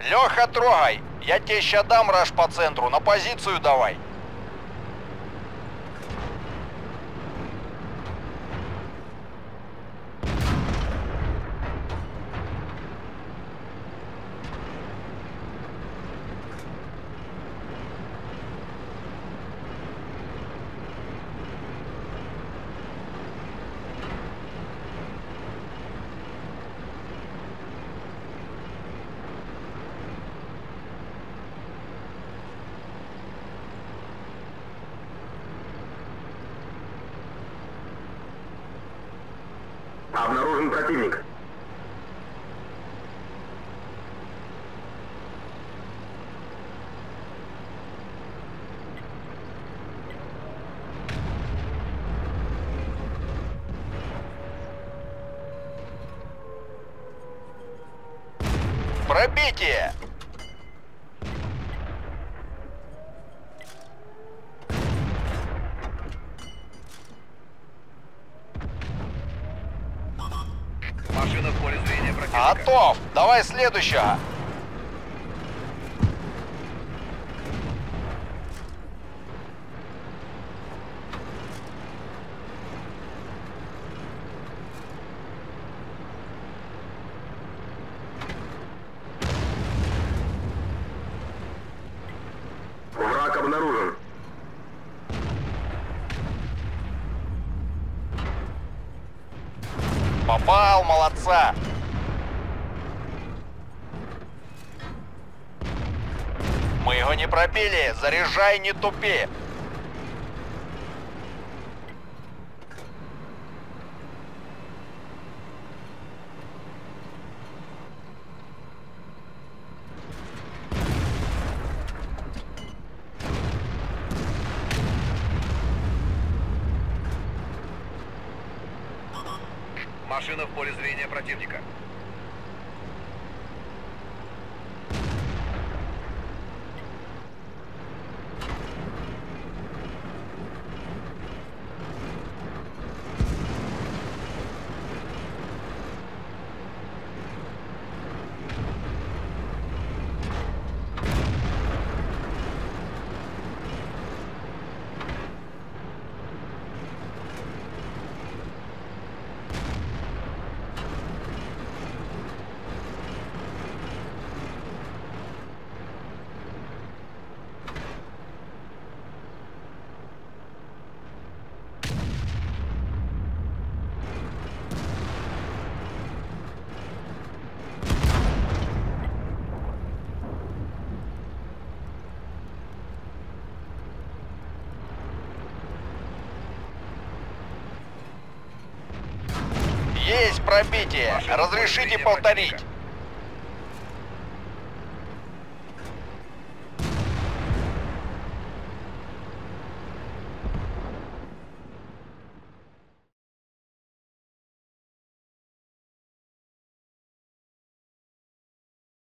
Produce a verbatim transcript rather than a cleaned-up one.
Леха, трогай! Я тебе ща дам раш по центру, на позицию давай. Обнаружен противник. Пробитие! Машина в поле зрения противника. Готов! Давай следующего! Враг обнаружен. Попал, молодца! Мы его не пробили! Заряжай, не тупи! Машина в поле зрения противника. Есть пробитие! Разрешите повторить!